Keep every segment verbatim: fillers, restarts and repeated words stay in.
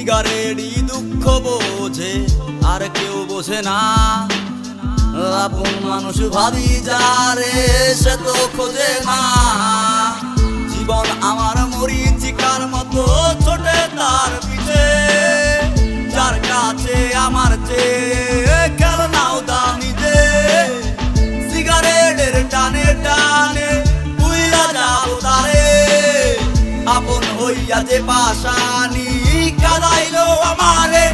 সিগারেটই দুঃখ বোঝে আর কেউ বোঝে না। আপন মানুষ ভাবি যারে সে তো খোঁজে না। জীবন আমার মরিচিকার মতো ছোটে তার পিছে, যার কাছে আমার চেয়ে খেলনাও দামি যে। সিগারেটের টানে টানে বুইলা যাও তারে, আপন হইয়া যে পাশানি কাদাইলো আমারে।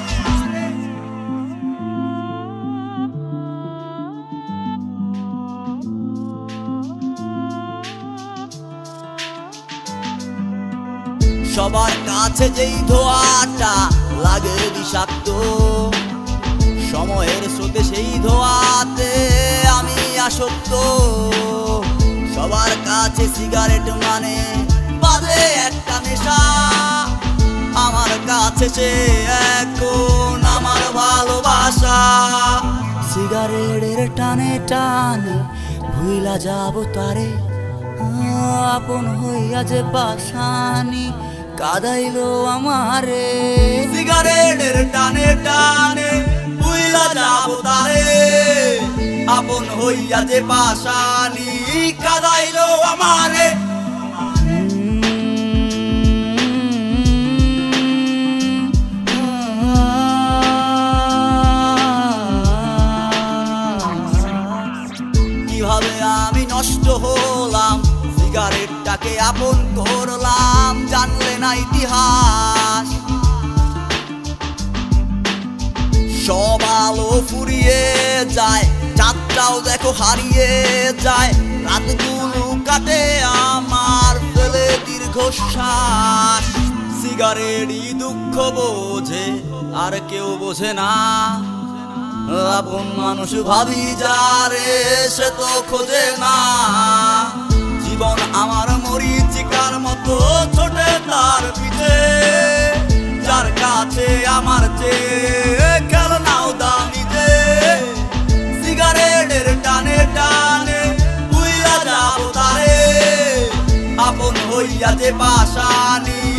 সবার কাছে যেই ধোঁয়াটা লাগে বিষাক্ত, সময়ের স্রোতে সেই ধোঁয়াতে আমি আসক্ত। সবার কাছে সিগারেট মানে বাজে একটা নেশা, আমার কাছে সে এখন আমার ভালোবাসা। সিগারেটের টানে টানে ভুইলা যাব তারে, আপন হইয়া যে পাশানি কাদাইলো আমারে। সিগারেটের টানে টানে ভুইলা যাব তারে, আপন হইয়া যে পাশানি কাদাইলো আমারে। কিভাবে আমি নষ্ট হলাম, সিগারেটটাকে আপন করলাম, জানলে না ইতিহাস। সব আলো ফুরিয়ে যায়, চাঁদটাও দেখো হারিয়ে যায়, রাতগুলো কাটে আমার ফেলে দীর্ঘশ্বাস। সিগারেটই দুঃখ বোঝে আর কেউ বোঝে না। আপন মানুষ ভাবি যারে সে তো খোঁজে না। জীবন আমার মরিচিকার মতো ছোটে তার পিছে, যার কাছে আমার চেয়ে খেলনাও দামি যে। সিগারেটের টানে টানে বুইলা যাও তারে, আপন হইয়া যে পাশানি